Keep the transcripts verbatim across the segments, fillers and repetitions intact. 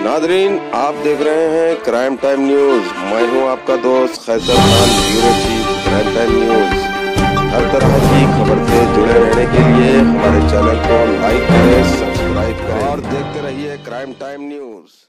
Nadreen, आप देख रहे हैं क्राइम टाइम न्यूज। मैं हूं आपका दोस्त Qaiser Khan, bureau chief crime time news. हर तरह की खबर से जुड़े रहने के लिए हमारे चैनल को लाइक करें, सब्सक्राइब करें और देखते रहिए crime time news.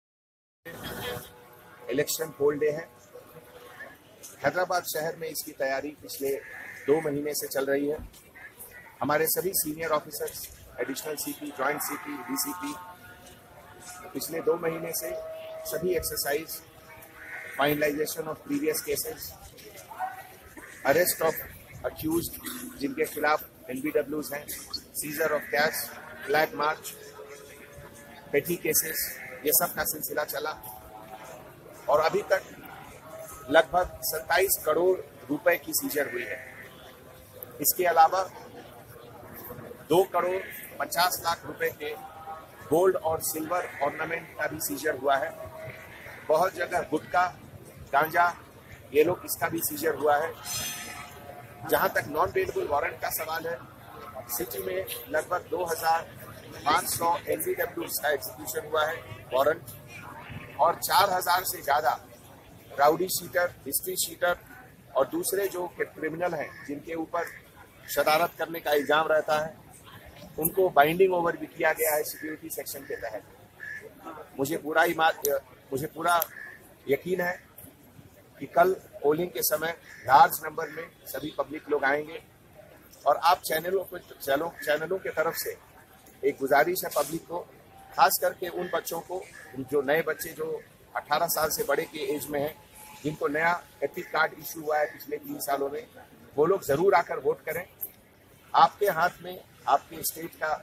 Election poll day है। हैदराबाद शहर में इसकी तैयारी पिछले दो महीने से चल रही है। हमारे सभी senior officers, additional CP, joint CP, DCP पिछले दो महीने से सभी exercise, finalisation of previous cases, arrest of accused जिनके खिलाफ एनबीडब्ल्यूज हैं, seizure of cash, flag march, petty cases, ये सब का सिलसिला चला और अभी तक लगभग सत्ताईस करोड़ रुपए की सीजर हुई है। इसके अलावा दो करोड़ पचास लाख रुपए के गोल्ड और सिल्वर ऑर्नामेंट का भी सीजर हुआ है। बहुत जगह गुटखा, गांजा, ये लोग इसका भी सीजर हुआ है। जहां तक नॉन बेलेबल वारंट का सवाल है, सिटी में लगभग दो हज़ार पाँच सौ एनबीडब्ल्यू का एग्जीक्यूशन हुआ है वारंट और चार हज़ार से ज्यादा राउडी शीटर, हिस्ट्री शीटर और दूसरे जो क्रिमिनल हैं जिनके ऊपर शरारत करने का इल्जाम रहता है, उनको बाइंडिंग ओवर भी किया गया है सिक्योरिटी सेक्शन के तहत। मुझे पूरा मुझे पूरा यकीन है कि कल पोलिंग के समय लार्ज नंबर में सभी पब्लिक लोग आएंगे और आप चैनलों को चैनलों चैनलों के तरफ से एक गुजारिश है पब्लिक को, खास करके उन बच्चों को, जो नए बच्चे जो अठारह साल से बड़े के एज में हैं, जिनको नया एपिक कार्ड इशू हुआ है पिछले तीन सालों में, वो लोग जरूर आकर वोट करें। आपके हाथ में आपके स्टेट का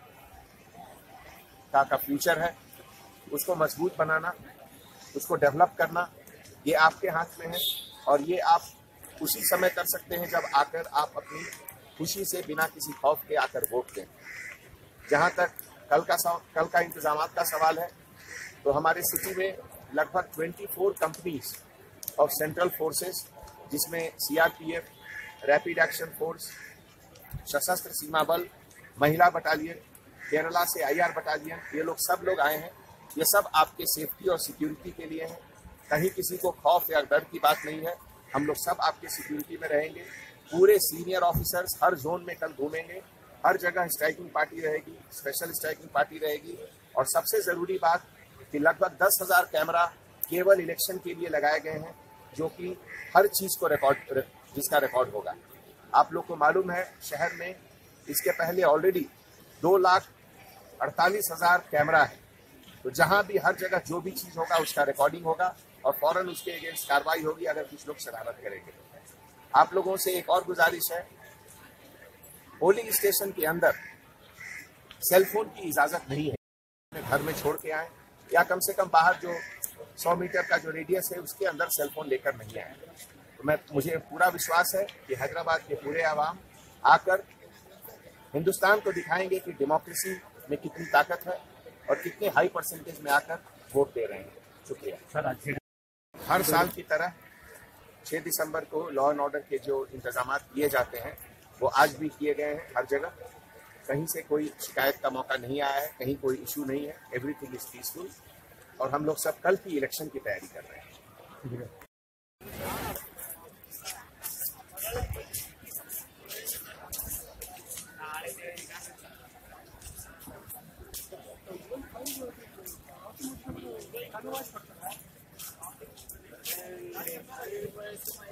का, का फ्यूचर है, उसको मजबूत बनाना, उसको डेवलप करना, ये आपके हाथ में है और ये आप उसी समय कर सकते हैं जब आकर आप अपनी खुशी से बिना किसी खौफ के आकर वोट दें। जहां तक कल का कल का इंतजामात का सवाल है, तो हमारे सिटी में लगभग चौबीस कंपनीज ऑफ सेंट्रल फोर्सेस, जिसमें CRPF, rapid action force, Sashastra Seema बल, महिला बटालियन, केरला से आईआर बटालियन, ये लोग सब लोग आए हैं। ये सब आपके सेफ्टी और सिक्योरिटी के लिए हैं। कहीं किसी को खौफ या डर की बात नहीं है। हम लोग सब आपके सिक्योरिटी में रहेंगे। पूरे सीनियर ऑफिसर्स हर जोन में कल घूमेंगे। हर जगह स्ट्राइकिंग पार्टी रहेगी, स्पेशल स्ट्राइकिंग पार्टी रहेगी और सबसे जरूरी बात कि लगभग दस हजार कैमरा केवल इलेक्शन के लिए लगाए गए हैं, जो कि हर चीज को रिकॉर्ड जिसका रिकॉर्ड होगा। आप लोग को मालूम है, शहर में इसके पहले ऑलरेडी दो लाख अड़तालीस हजार कैमरा है, तो जहां भी हर जगह जो भी चीज होगा उसका रिकॉर्डिंग होगा और फौरन उसके अगेंस्ट कार्रवाई होगी अगर कुछ लोग शरारत करेंगे। आप लोगों से एक और गुजारिश है, पोलिंग स्टेशन के अंदर सेलफोन की इजाजत नहीं है। घर में छोड़ के आए या कम से कम बाहर जो सौ मीटर का जो रेडियस है उसके अंदर सेलफोन लेकर नहीं आए। तो मैं मुझे पूरा विश्वास है कि हैदराबाद के पूरे आवाम आकर हिंदुस्तान को दिखाएंगे कि डेमोक्रेसी में कितनी ताकत है और कितने हाई परसेंटेज में आकर वोट दे रहे हैं। शुक्रिया सर। हर साल की तरह छह दिसंबर को लॉ एंड ऑर्डर के जो इंतजाम किए जाते हैं वो आज भी किए गए हैं। हर जगह कहीं से कोई शिकायत का मौका नहीं आया है, कहीं कोई इशू नहीं है। एवरीथिंग इज पीसफुल और हम लोग सब कल की इलेक्शन की तैयारी कर रहे हैं। अनुवाद